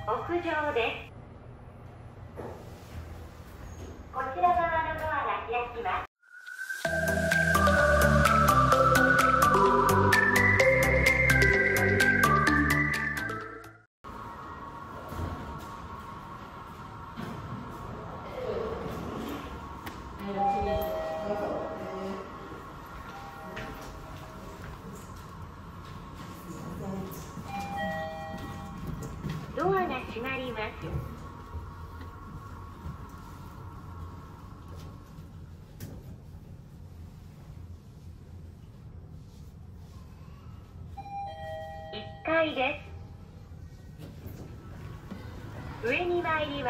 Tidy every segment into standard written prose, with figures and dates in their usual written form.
屋上です。こちら側のドアが開きます。ドアが閉まります。1階です。上に参ります。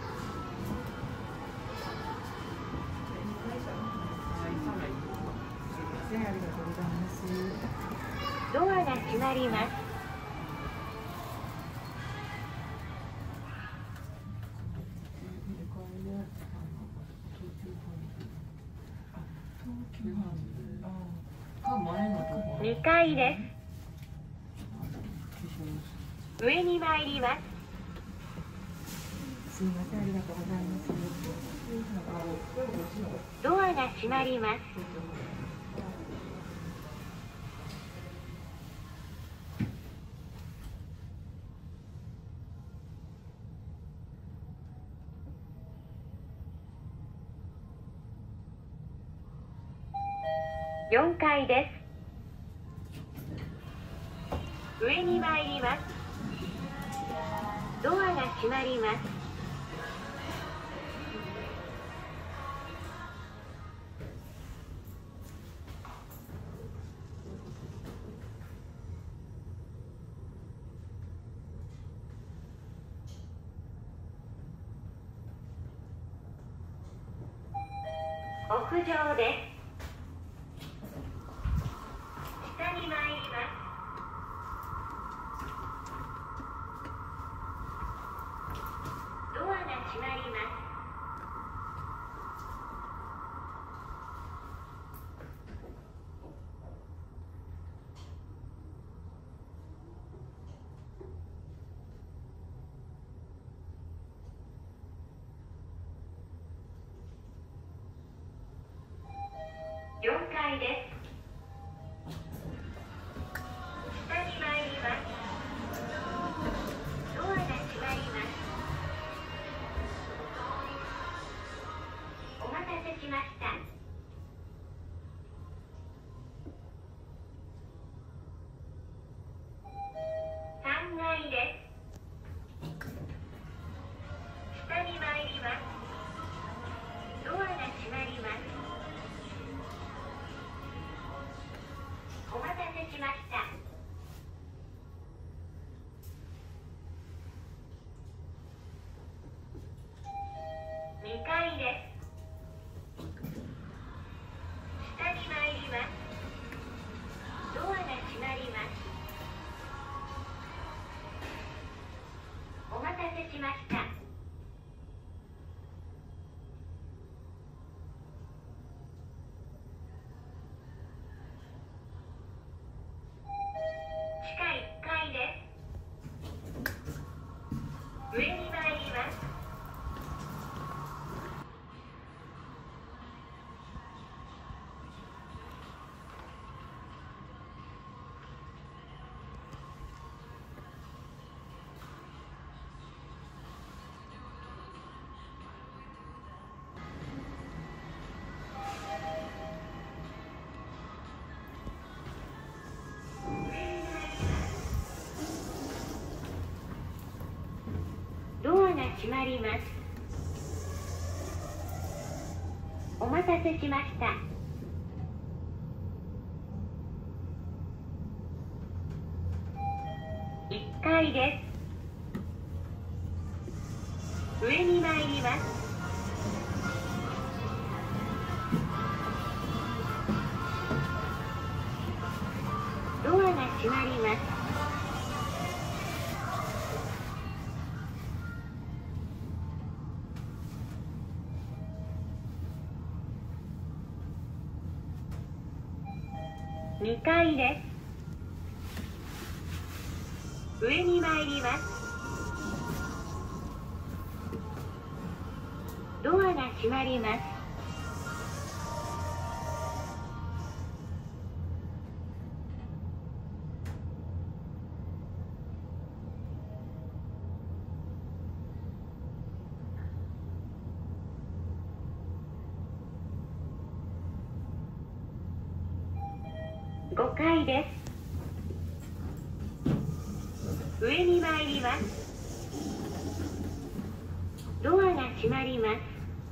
ドアが閉まります。2階です。上に参ります。 すみません、ありがとうございます。 ドアが閉まります。4階です。上に参ります。ドアが閉まります。屋上です。下に参ります。ドアが閉まります。4階です。下に参ります。ドアが閉まります。お待たせしました。3階です。下に参ります。ドアが閉まります。お待たせしました。2階です。下に参ります。ドアが閉まります。お待たせしました。地下1階です。上に参ります。ドアが閉まります。お待たせしました。1階です。上に参ります。ドアが閉まります。2階です。上に参ります。 閉まります。5階です。上に参ります。ドアが閉まります。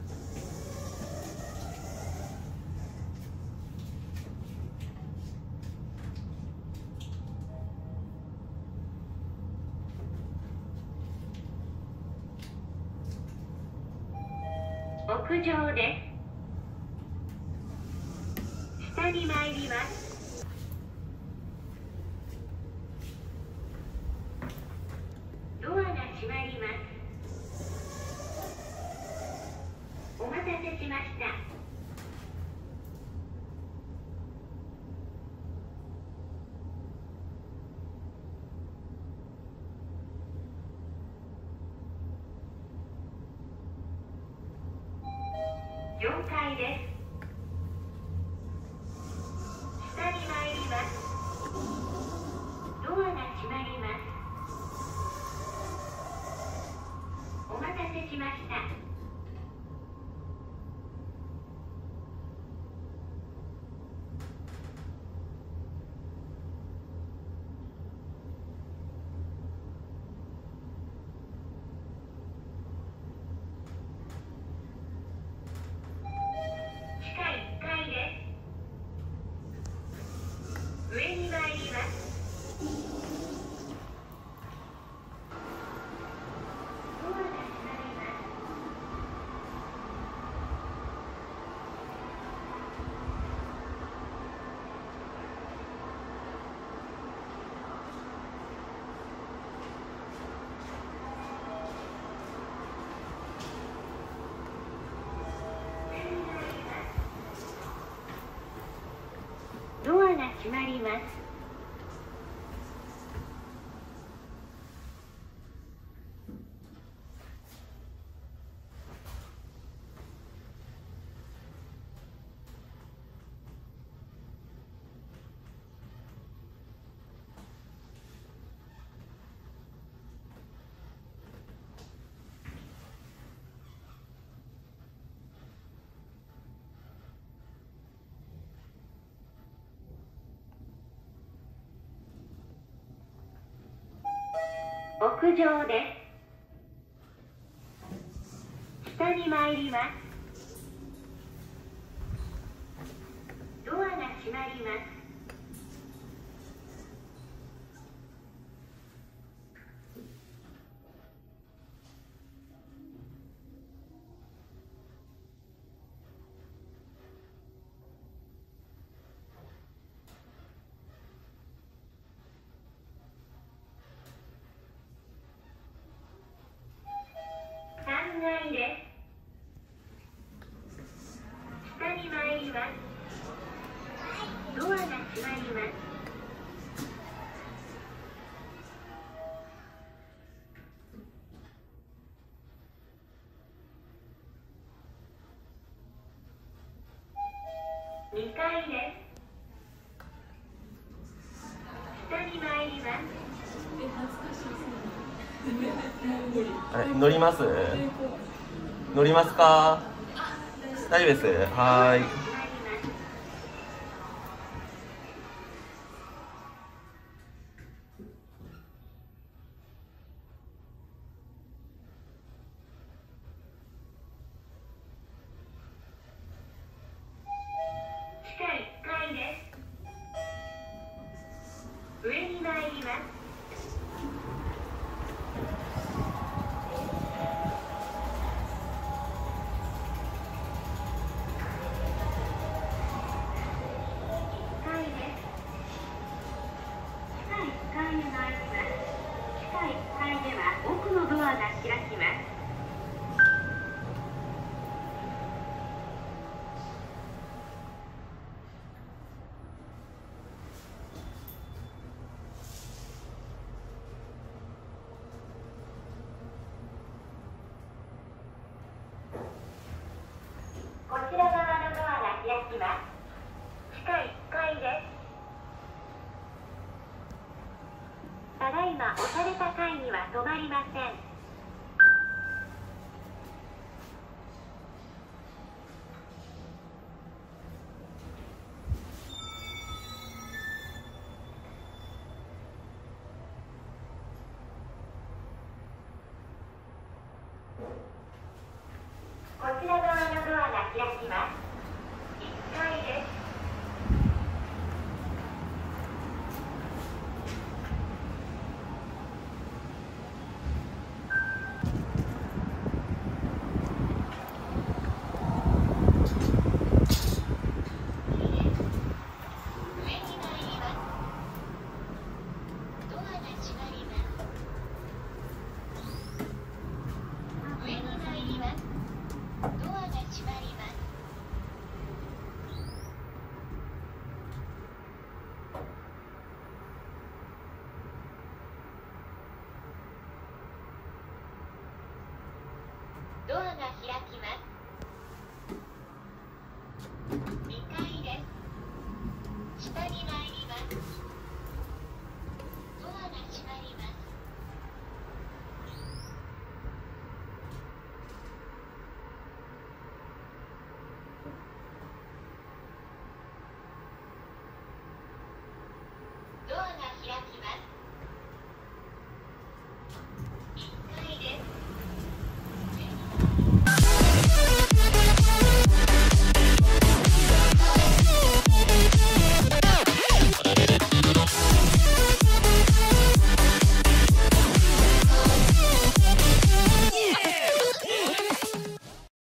屋上です。下に参ります。ドアが閉まります。お待たせしました。4階です。下に参ります。ドアが閉まります。お待たせしました。地下1階です。上に参ります。ドアが閉まります。ドアが閉まります。屋上です。下に参ります。ドアが閉まります。3階です。下に参ります。ドアが閉まります。2階です。下に参ります。 あれ、乗ります？乗りますか？大丈夫です。はーい。 地下1階です。上に参ります。奥のドアが開きます。 りません。こちら側のドアが開きます。1階です。ドアが開きます。